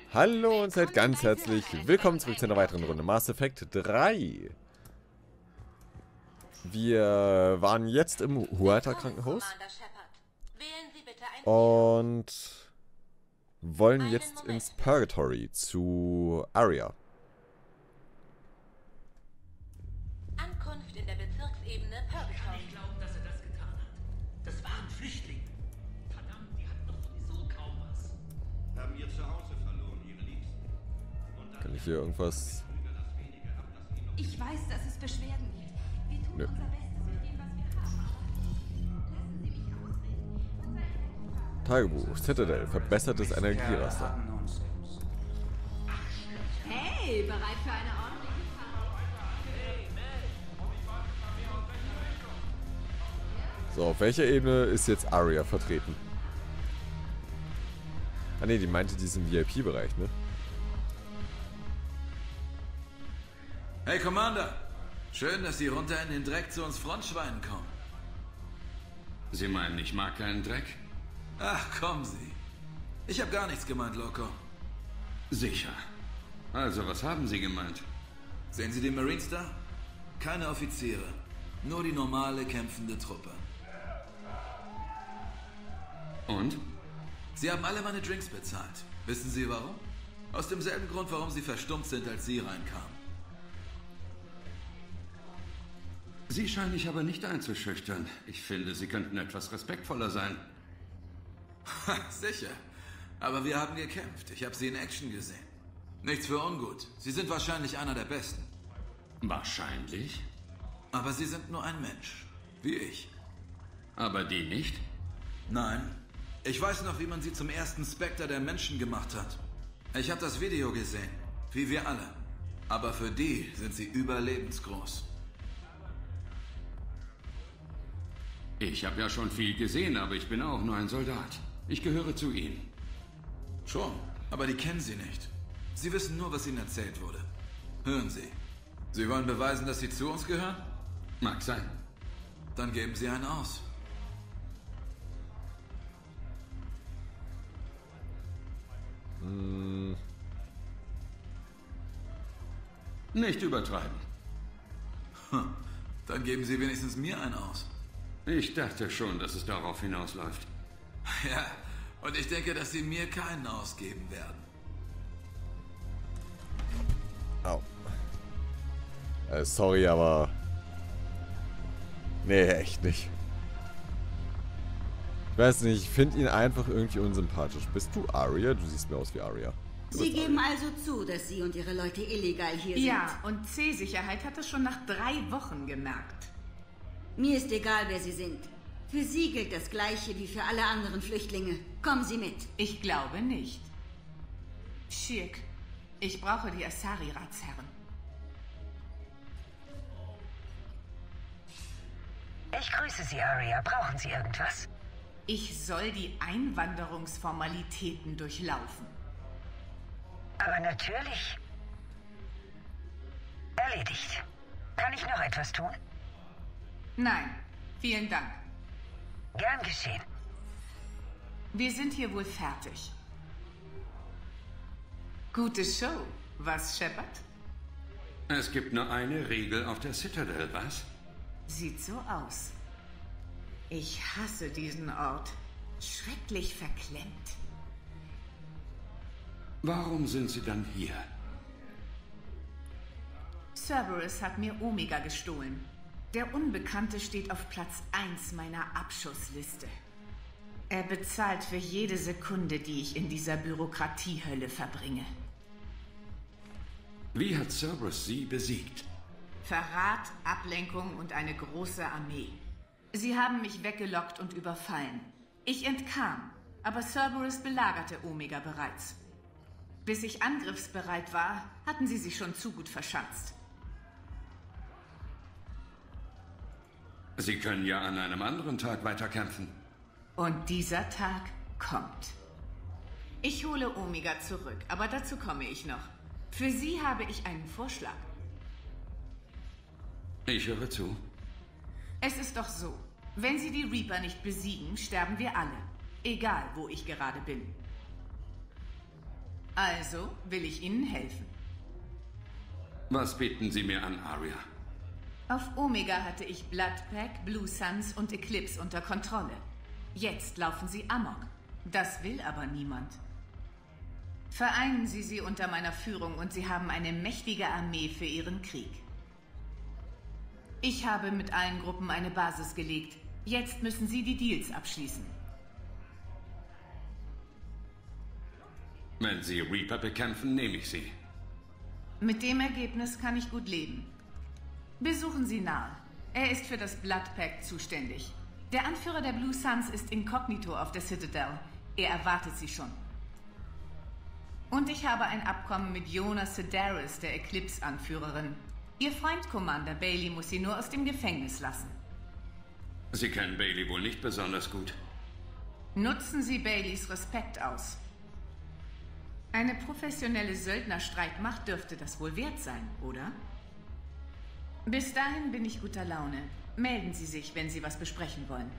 Hallo und seid ganz herzlich willkommen zurück zu einer weiteren Runde Mass Effect 3. Wir waren jetzt im Huerta Krankenhaus und wollen jetzt ins Purgatory zu Aria. Ankunft in der Bezirksebene Purgatory. Ich glaube, dass er das getan hat. Das waren Flüchtlinge. Verdammt, die hatten doch sowieso kaum was. Haben ihr Zuhause verloren, ihre Liebsten. Kann ich hier irgendwas... Ich weiß, dass es Beschwerden gibt. Wir tun Nö. unser Bestes mit dem, was wir haben. Lassen Sie mich ausreden. Und seien Sie Tagebuch, Citadel, verbessertes Energieraster. Hey, bereit für eine ordentliche Fahrt? So, auf welcher Ebene ist jetzt Aria vertreten? Ah ne, die meinte diesen VIP-Bereich, ne? Hey Commander, schön, dass Sie runter in den Dreck zu uns Frontschweinen kommen. Sie meinen, ich mag keinen Dreck? Ach, kommen Sie. Ich habe gar nichts gemeint, Loco. Sicher. Also, was haben Sie gemeint? Sehen Sie die Marines da? Keine Offiziere, nur die normale kämpfende Truppe. Und? Sie haben alle meine Drinks bezahlt. Wissen Sie warum? Aus demselben Grund, warum Sie verstummt sind, als Sie reinkamen. Sie scheinen mich aber nicht einzuschüchtern. Ich finde, Sie könnten etwas respektvoller sein. Ha, sicher. Aber wir haben gekämpft. Ich habe Sie in Action gesehen. Nichts für ungut. Sie sind wahrscheinlich einer der Besten. Wahrscheinlich. Aber Sie sind nur ein Mensch. Wie ich. Aber die nicht? Nein. Ich weiß noch, wie man Sie zum ersten Spectre der Menschen gemacht hat. Ich habe das Video gesehen. Wie wir alle. Aber für die sind Sie überlebensgroß. Ich habe ja schon viel gesehen, aber ich bin auch nur ein Soldat. Ich gehöre zu Ihnen. Schon, aber die kennen Sie nicht. Sie wissen nur, was Ihnen erzählt wurde. Hören Sie. Sie wollen beweisen, dass Sie zu uns gehören? Mag sein. Dann geben Sie einen aus. Nicht übertreiben. Dann geben Sie wenigstens mir einen aus. Ich dachte schon, dass es darauf hinausläuft. Ja, und ich denke, dass Sie mir keinen ausgeben werden. Au. Sorry, aber... Nee, echt nicht. Ich weiß nicht, ich finde ihn einfach irgendwie unsympathisch. Bist du Aria? Du siehst mir aus wie Aria. Sie geben also zu, dass Sie und Ihre Leute illegal hier sind? Ja, und C-Sicherheit hat es schon nach 3 Wochen gemerkt. Mir ist egal, wer Sie sind. Für Sie gilt das Gleiche wie für alle anderen Flüchtlinge. Kommen Sie mit. Ich glaube nicht. Shirk, ich brauche die Asari-Ratsherren. Ich grüße Sie, Aria. Brauchen Sie irgendwas? Ich soll die Einwanderungsformalitäten durchlaufen. Aber natürlich. Erledigt. Kann ich noch etwas tun? Nein, vielen Dank. Gern geschehen. Wir sind hier wohl fertig. Gute Show, was, Shepard? Es gibt nur eine Regel auf der Citadel, was? Sieht so aus. Ich hasse diesen Ort. Schrecklich verklemmt. Warum sind Sie dann hier? Cerberus hat mir Omega gestohlen. Der Unbekannte steht auf Platz 1 meiner Abschussliste. Er bezahlt für jede Sekunde, die ich in dieser Bürokratiehölle verbringe. Wie hat Cerberus Sie besiegt? Verrat, Ablenkung und eine große Armee. Sie haben mich weggelockt und überfallen. Ich entkam, aber Cerberus belagerte Omega bereits. Bis ich angriffsbereit war, hatten sie sich schon zu gut verschanzt. Sie können ja an einem anderen Tag weiterkämpfen. Und dieser Tag kommt. Ich hole Omega zurück, aber dazu komme ich noch. Für Sie habe ich einen Vorschlag. Ich höre zu. Es ist doch so, wenn Sie die Reaper nicht besiegen, sterben wir alle. Egal, wo ich gerade bin. Also will ich Ihnen helfen. Was bieten Sie mir an, Aria? Auf Omega hatte ich Bloodpack, Blue Suns und Eclipse unter Kontrolle. Jetzt laufen sie amok. Das will aber niemand. Vereinen Sie sie unter meiner Führung und Sie haben eine mächtige Armee für Ihren Krieg. Ich habe mit allen Gruppen eine Basis gelegt. Jetzt müssen Sie die Deals abschließen. Wenn Sie Reaper bekämpfen, nehme ich sie. Mit dem Ergebnis kann ich gut leben. Besuchen Sie Nahe. Er ist für das Bloodpack zuständig. Der Anführer der Blue Suns ist inkognito auf der Citadel. Er erwartet Sie schon. Und ich habe ein Abkommen mit Yona Sedaris, der Eclipse-Anführerin. Ihr Freund Commander Bailey muss sie nur aus dem Gefängnis lassen. Sie kennen Bailey wohl nicht besonders gut. Nutzen Sie Baileys Respekt aus. Eine professionelle Söldnerstreitmacht dürfte das wohl wert sein, oder? Bis dahin bin ich guter Laune. Melden Sie sich, wenn Sie was besprechen wollen.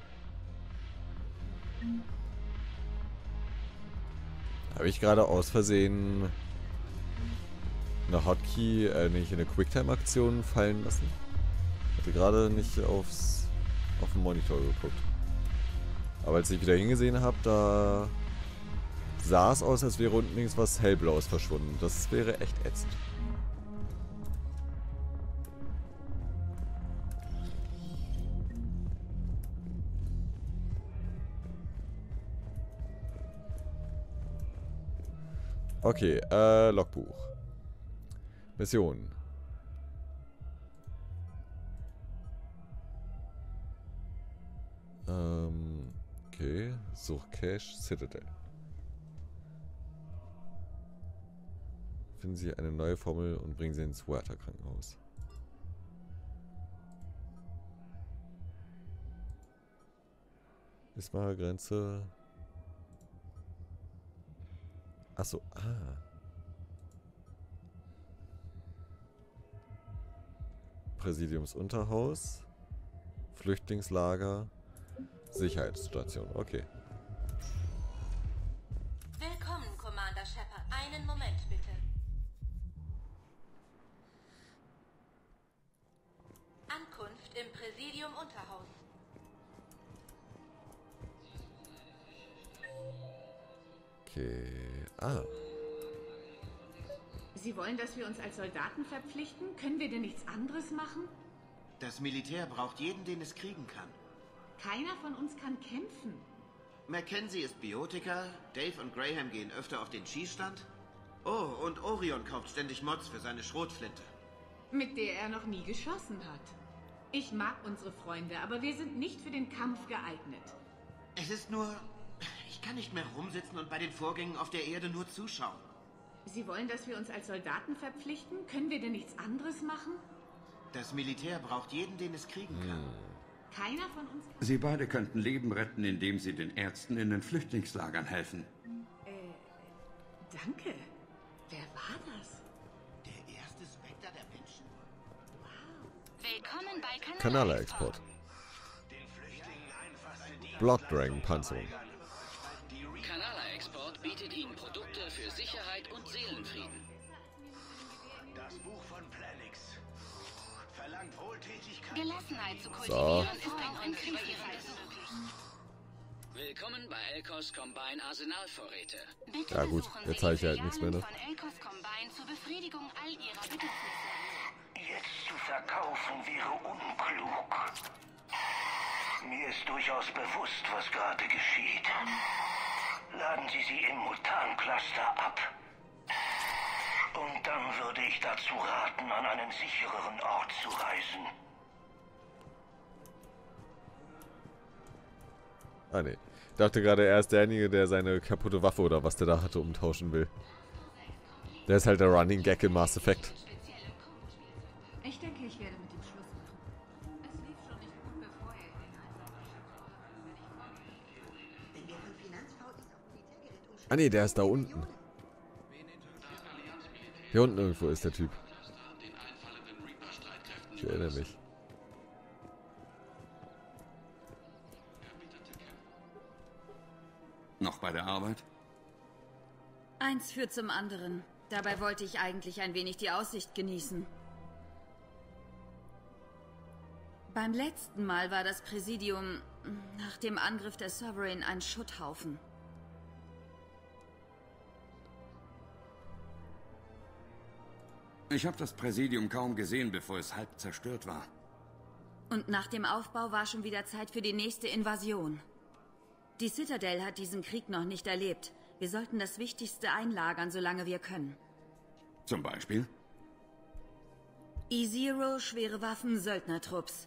Habe ich gerade aus Versehen eine Hotkey, eine Quicktime-Aktion fallen lassen? Hatte gerade nicht auf den Monitor geguckt. Aber als ich wieder hingesehen habe, da sah es aus, als wäre unten links was Hellblaues verschwunden. Das wäre echt ätzend. Okay, Logbuch. Mission. Okay, such Cache, Citadel. Finden Sie eine neue Formel und bringen sie ins Huerta-Krankenhaus. Ismail-Grenze. Achso, Präsidiumsunterhaus. Flüchtlingslager. Sicherheitsstation, okay. Willkommen, Commander Shepard. Einen Moment, bitte. Ankunft im Präsidium-Unterhaus. Okay. Sie wollen, dass wir uns als Soldaten verpflichten? Können wir denn nichts anderes machen? Das Militär braucht jeden, den es kriegen kann. Keiner von uns kann kämpfen. Mackenzie ist Biotiker, Dave und Graham gehen öfter auf den Schießstand. Oh, und Orion kauft ständig Mods für seine Schrotflinte. Mit der er noch nie geschossen hat. Ich mag unsere Freunde, aber wir sind nicht für den Kampf geeignet. Es ist nur... Ich kann nicht mehr rumsitzen und bei den Vorgängen auf der Erde nur zuschauen. Sie wollen, dass wir uns als Soldaten verpflichten? Können wir denn nichts anderes machen? Das Militär braucht jeden, den es kriegen kann. Keiner von uns kann... Sie beide könnten Leben retten, indem Sie den Ärzten in den Flüchtlingslagern helfen. Danke. Wer war das? Der erste Spectre der Menschen. Willkommen bei Kanala-Export. Blooddragon-Panzerung. Kanala-Export bietet Ihnen Produkte für Sicherheit und Seelenfrieden. Das Buch von Planix verlangt Wohltätigkeit. Gelassenheit zu kultivieren ist ein Prinzip über ihrer Ihre Reise möglich. Willkommen bei Elkos Combine Arsenalvorräte. Bitte Ja gut, besuchen jetzt Sie habe ich ja die nichts mehr, ne? Filialen von Elkos Combine zur Befriedigung all Ihrer Bedürfnisse. Jetzt zu verkaufen wäre unklug. Mir ist durchaus bewusst, was gerade geschieht. Laden Sie sie im Mutan-Cluster ab. Und dann würde ich dazu raten, an einen sichereren Ort zu reisen. Ah ne. Ich dachte gerade, er ist derjenige, der seine kaputte Waffe oder was der da hatte, umtauschen will. Der ist halt der Running Gag in Mass Effect. Ich denke, ich werde mit ihm Schluss machen. Es lief schon nicht gut, bevor er in den Einsatz. Ah ne, der ist da unten. Hier unten irgendwo ist der Typ. Ich erinnere mich. Noch bei der Arbeit? Eins führt zum anderen. Dabei wollte ich eigentlich ein wenig die Aussicht genießen. Beim letzten Mal war das Präsidium nach dem Angriff der Sovereign ein Schutthaufen. Ich habe das Präsidium kaum gesehen, bevor es halb zerstört war. Und nach dem Aufbau war schon wieder Zeit für die nächste Invasion. Die Citadel hat diesen Krieg noch nicht erlebt. Wir sollten das Wichtigste einlagern, solange wir können. Zum Beispiel? E-Zero, schwere Waffen, Söldnertrupps.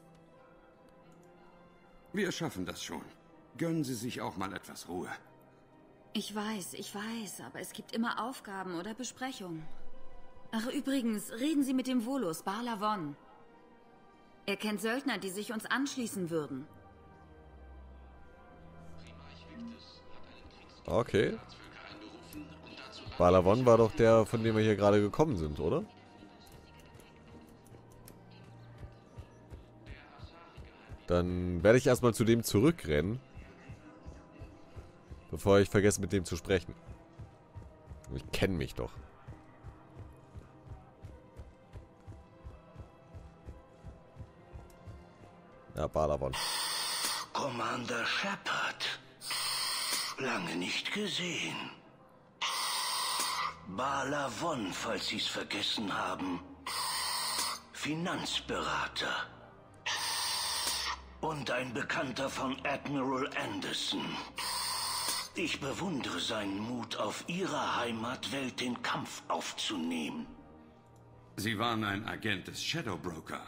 Wir schaffen das schon. Gönnen Sie sich auch mal etwas Ruhe. Ich weiß, aber es gibt immer Aufgaben oder Besprechungen. Ach, übrigens, reden Sie mit dem Volos, Bala Von. Er kennt Söldner, die sich uns anschließen würden. Okay. Bala Von war doch der, von dem wir hier gerade gekommen sind, oder? Dann werde ich erstmal zu dem zurückrennen. Bevor ich vergesse, mit dem zu sprechen. Ich kenne mich doch. Ja, Bala Von. Commander Shepard. Lange nicht gesehen. Bala Von, falls Sie's vergessen haben. Finanzberater. Und ein Bekannter von Admiral Anderson. Ich bewundere seinen Mut, auf Ihrer Heimatwelt den Kampf aufzunehmen. Sie waren ein Agent des Shadow Broker.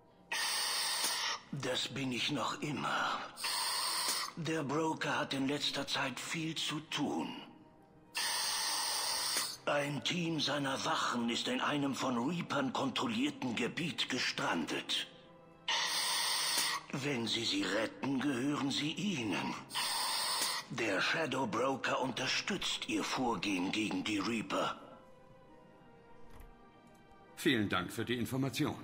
Das bin ich noch immer. Der Broker hat in letzter Zeit viel zu tun. Ein Team seiner Wachen ist in einem von Reapern kontrollierten Gebiet gestrandet. Wenn Sie sie retten, gehören sie Ihnen. Der Shadow Broker unterstützt Ihr Vorgehen gegen die Reaper. Vielen Dank für die Information.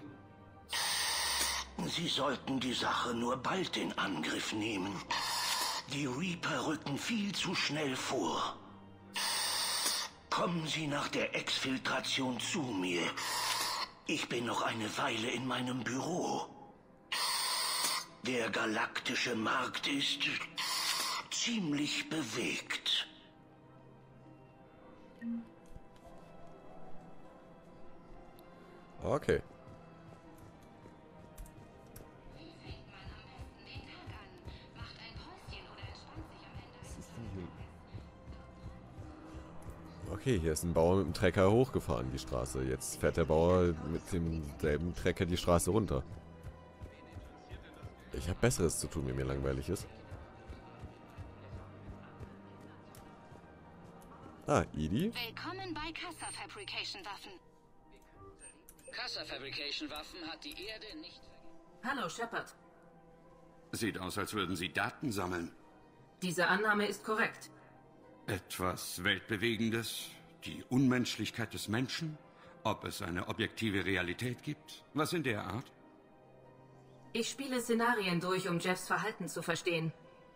Sie sollten die Sache nur bald in Angriff nehmen. Die Reaper rücken viel zu schnell vor. Kommen Sie nach der Exfiltration zu mir. Ich bin noch eine Weile in meinem Büro. Der galaktische Markt ist ziemlich bewegt. Okay. Okay, hier ist ein Bauer mit dem Trecker hochgefahren, die Straße. Jetzt fährt der Bauer mit demselben Trecker die Straße runter. Ich habe Besseres zu tun, wenn mir langweilig ist. Ah, Edie? Willkommen bei Casa Fabrication Waffen. Casa Fabrication Waffen hat die Erde nicht... Hallo, Shepard. Sieht aus, als würden Sie Daten sammeln. Diese Annahme ist korrekt. Etwas Weltbewegendes? Die Unmenschlichkeit des Menschen? Ob es eine objektive Realität gibt? Was in der Art? Ich spiele Szenarien durch, um Jeffs Verhalten zu verstehen.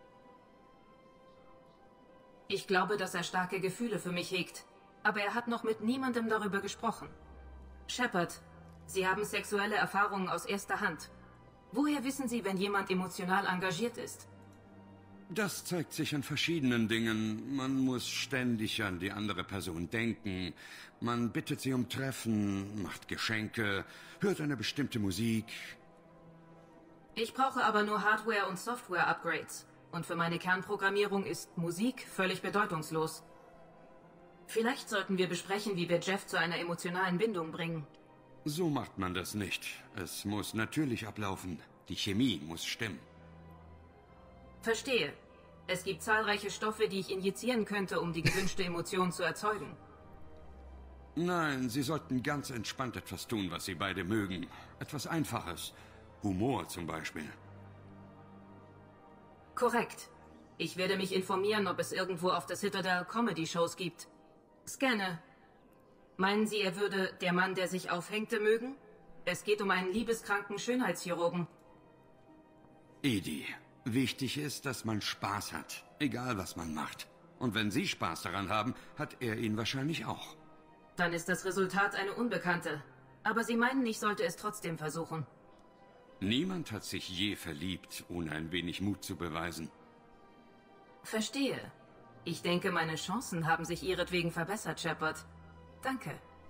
Ich glaube, dass er starke Gefühle für mich hegt. Aber er hat noch mit niemandem darüber gesprochen. Shepard, Sie haben sexuelle Erfahrungen aus erster Hand. Woher wissen Sie, wenn jemand emotional engagiert ist? Das zeigt sich an verschiedenen Dingen. Man muss ständig an die andere Person denken. Man bittet sie um Treffen, macht Geschenke, hört eine bestimmte Musik. Ich brauche aber nur Hardware- und Software-Upgrades. Und für meine Kernprogrammierung ist Musik völlig bedeutungslos. Vielleicht sollten wir besprechen, wie wir Jeff zu einer emotionalen Bindung bringen. So macht man das nicht. Es muss natürlich ablaufen. Die Chemie muss stimmen. Verstehe. Es gibt zahlreiche Stoffe, die ich injizieren könnte, um die gewünschte Emotion zu erzeugen. Nein, Sie sollten ganz entspannt etwas tun, was Sie beide mögen. Etwas Einfaches. Humor zum Beispiel. Korrekt. Ich werde mich informieren, ob es irgendwo auf der Citadel Comedy-Shows gibt. Scanne. Meinen Sie, er würde der Mann, der sich aufhängte, mögen? Es geht um einen liebeskranken Schönheitschirurgen. Edie, wichtig ist, dass man Spaß hat. Egal, was man macht. Und wenn Sie Spaß daran haben, hat er ihn wahrscheinlich auch. Dann ist das Resultat eine Unbekannte. Aber Sie meinen, ich sollte es trotzdem versuchen. Niemand hat sich je verliebt, ohne ein wenig Mut zu beweisen. Verstehe. Ich denke, meine Chancen haben sich ihretwegen verbessert, Shepard. Danke.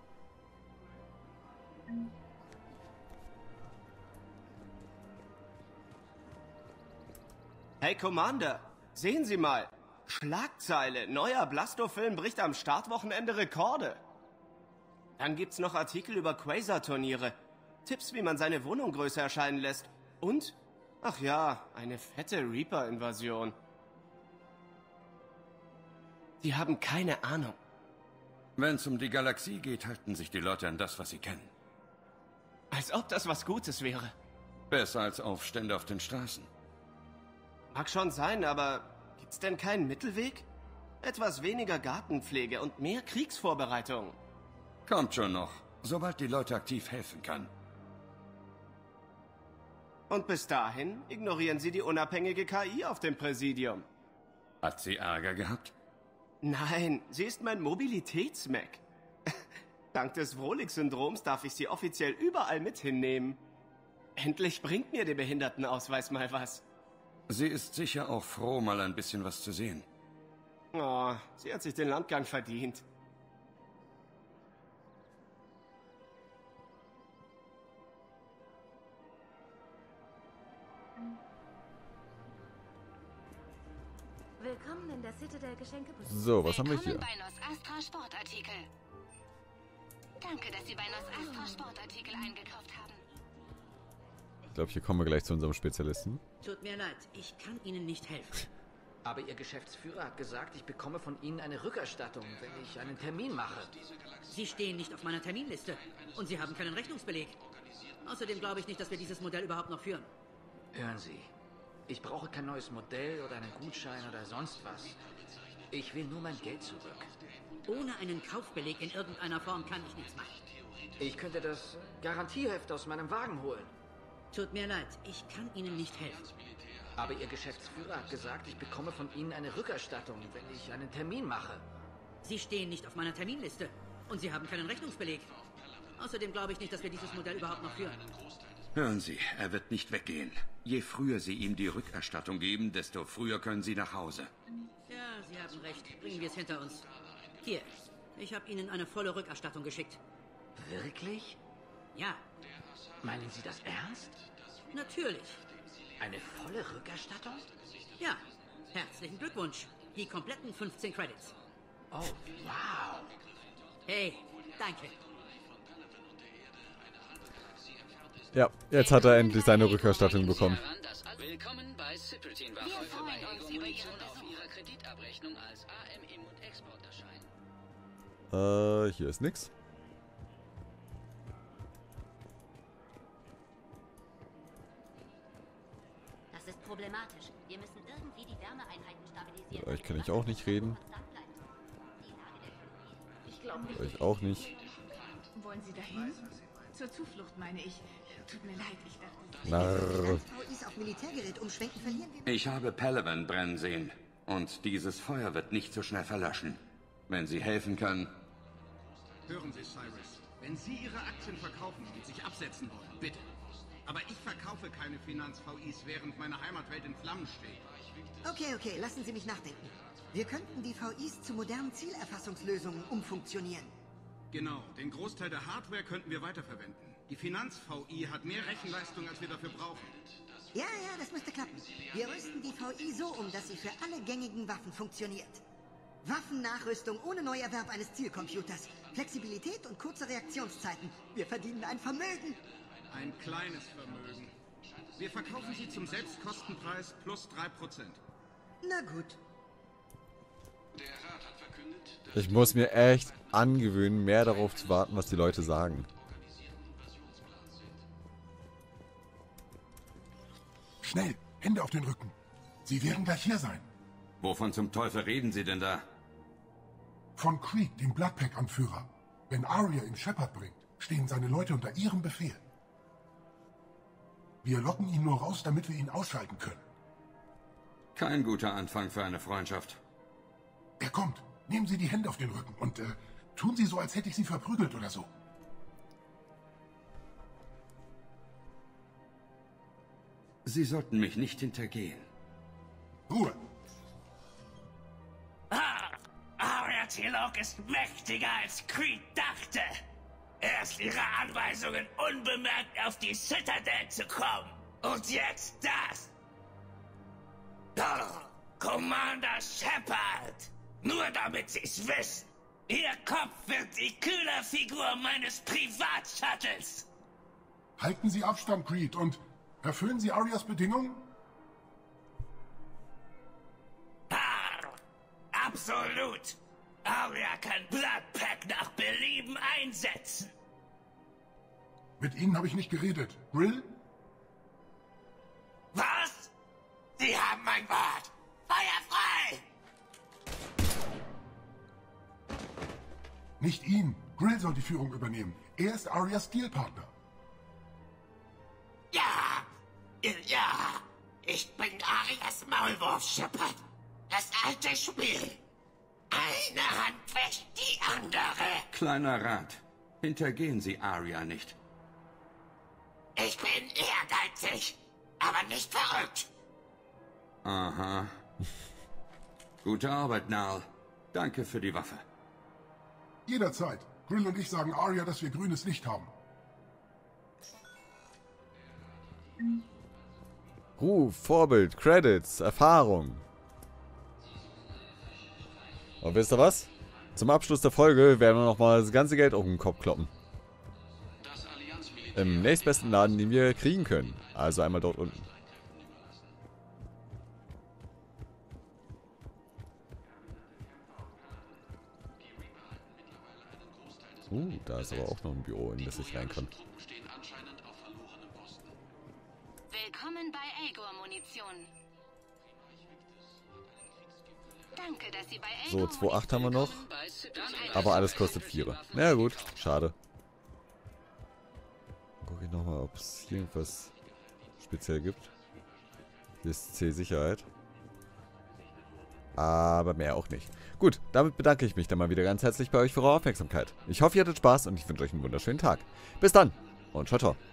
Hey, Commander, sehen Sie mal. Schlagzeile, neuer Blasto-Film bricht am Startwochenende Rekorde. Dann gibt's noch Artikel über Quasar-Turniere. Tipps, wie man seine Wohnung größer erscheinen lässt. Und, ach ja, eine fette Reaper-Invasion. Die haben keine Ahnung. Wenn es um die Galaxie geht, halten sich die Leute an das, was sie kennen. Als ob das was Gutes wäre. Besser als Aufstände auf den Straßen. Mag schon sein, aber gibt's denn keinen Mittelweg? Etwas weniger Gartenpflege und mehr Kriegsvorbereitung. Kommt schon noch, sobald die Leute aktiv helfen kann. Und bis dahin ignorieren Sie die unabhängige KI auf dem Präsidium. Hat sie Ärger gehabt? Nein, sie ist mein Mobilitäts-Mac. Dank des Vrolik-Syndroms darf ich sie offiziell überall mit hinnehmen. Endlich bringt mir der Behindertenausweis mal was. Sie ist sicher auch froh, mal ein bisschen was zu sehen. Oh, sie hat sich den Landgang verdient. Willkommen in der Citadel Geschenkeboutique. So, was haben wir hier? Willkommen bei Nos Astra Sportartikel. Danke, dass Sie bei Nos Astra Sportartikel eingekauft haben. Ich glaube, hier kommen wir gleich zu unserem Spezialisten. Tut mir leid, ich kann Ihnen nicht helfen. Aber Ihr Geschäftsführer hat gesagt, ich bekomme von Ihnen eine Rückerstattung, wenn ich einen Termin mache. Sie stehen nicht auf meiner Terminliste und Sie haben keinen Rechnungsbeleg. Außerdem glaube ich nicht, dass wir dieses Modell überhaupt noch führen. Hören Sie, ich brauche kein neues Modell oder einen Gutschein oder sonst was. Ich will nur mein Geld zurück. Ohne einen Kaufbeleg in irgendeiner Form kann ich nichts machen. Ich könnte das Garantieheft aus meinem Wagen holen. Tut mir leid, ich kann Ihnen nicht helfen. Aber Ihr Geschäftsführer hat gesagt, ich bekomme von Ihnen eine Rückerstattung, wenn ich einen Termin mache. Sie stehen nicht auf meiner Terminliste und Sie haben keinen Rechnungsbeleg. Außerdem glaube ich nicht, dass wir dieses Modell überhaupt noch führen. Hören Sie, er wird nicht weggehen. Je früher Sie ihm die Rückerstattung geben, desto früher können Sie nach Hause. Ja, Sie haben recht. Bringen wir es hinter uns. Hier, ich habe Ihnen eine volle Rückerstattung geschickt. Wirklich? Ja. Meinen Sie das ernst? Natürlich. Eine volle Rückerstattung? Ja. Herzlichen Glückwunsch. Die kompletten 15 Credits. Oh, wow. Hey, danke. Ja, jetzt hat er endlich seine Rückerstattung bekommen. Willkommen bei Cyprian Wachhäufer bei Ego Munition auf Ihrer Kreditabrechnung als AM Im- und Exporterschein. Hier ist nix. Das ist problematisch. Wir müssen irgendwie die Wärmeeinheiten stabilisieren. Euch kann ich auch nicht reden. Ich glaube nicht. Euch auch nicht. Wollen Sie dahin? Zur Zuflucht, meine ich. Tut mir leid, ich dachte... Narr. auf Militärgerät umschwenken, verlieren wir... Ich habe Palaven brennen sehen. Und dieses Feuer wird nicht so schnell verlöschen. Wenn Sie helfen können... Hören Sie, Cyrus. Wenn Sie Ihre Aktien verkaufen und sich absetzen wollen, bitte. Aber ich verkaufe keine Finanz-VIs, während meine Heimatwelt in Flammen steht. Okay, lassen Sie mich nachdenken. Wir könnten die VIs zu modernen Zielerfassungslösungen umfunktionieren. Genau, den Großteil der Hardware könnten wir weiterverwenden. Die Finanz-VI hat mehr Rechenleistung, als wir dafür brauchen. Ja, das müsste klappen. Wir rüsten die VI so um, dass sie für alle gängigen Waffen funktioniert. Waffennachrüstung ohne Neuerwerb eines Zielcomputers. Flexibilität und kurze Reaktionszeiten. Wir verdienen ein Vermögen. Ein kleines Vermögen. Wir verkaufen sie zum Selbstkostenpreis plus 3%. Na gut. Ich muss mir echt angewöhnen, mehr darauf zu warten, was die Leute sagen. Schnell, Hände auf den Rücken. Sie werden gleich hier sein. Wovon zum Teufel reden Sie denn da? Von Creed, dem Bloodpack-Anführer. Wenn Arya ihn Shepard bringt, stehen seine Leute unter ihrem Befehl. Wir locken ihn nur raus, damit wir ihn ausschalten können. Kein guter Anfang für eine Freundschaft. Er kommt. Nehmen Sie die Hände auf den Rücken und tun Sie so, als hätte ich Sie verprügelt oder so. Sie sollten mich nicht hintergehen. Ruhe. Aria T'Loak ist mächtiger als Creed dachte. Erst ihre Anweisungen, unbemerkt auf die Citadel zu kommen. Und jetzt das. Oh, Commander Shepard. Nur damit Sie's wissen. Ihr Kopf wird die Kühlerfigur meines Privatshuttles. Halten Sie Abstand, Creed, und erfüllen Sie Arias Bedingungen? Absolut. Aria kann Bloodpack nach Belieben einsetzen. Mit Ihnen habe ich nicht geredet. Grill? Was? Sie haben mein Wort. Feuer frei! Nicht ihn. Grill soll die Führung übernehmen. Er ist Arias Dealpartner. Ja. Ich bin Arias Maulwurf, Shepard. Das alte Spiel. Eine Hand wäscht die andere. Kleiner Rat. Hintergehen Sie Aria nicht. Ich bin ehrgeizig, aber nicht verrückt. Aha. Gute Arbeit, Nal. Danke für die Waffe. Jederzeit. Grill und ich sagen Aria, dass wir grünes Licht haben. Ruf, Vorbild, Credits, Erfahrung. Und wisst ihr was? Zum Abschluss der Folge werden wir nochmal das ganze Geld auf den Kopf kloppen. Im nächstbesten Laden, den wir kriegen können. Also einmal dort unten. Da ist aber auch noch ein Büro, in das ich rein kann. Willkommen bei Aegor-Munition. Danke, dass Sie bei So, 2,8 haben wir noch. Aber alles kostet 4. Na ja, gut, schade. Gucke ich nochmal, ob es hier irgendwas speziell gibt. Hier ist C-Sicherheit. Aber mehr auch nicht. Gut, damit bedanke ich mich dann mal wieder ganz herzlich bei euch für eure Aufmerksamkeit. Ich hoffe, ihr hattet Spaß und ich wünsche euch einen wunderschönen Tag. Bis dann und ciao, ciao.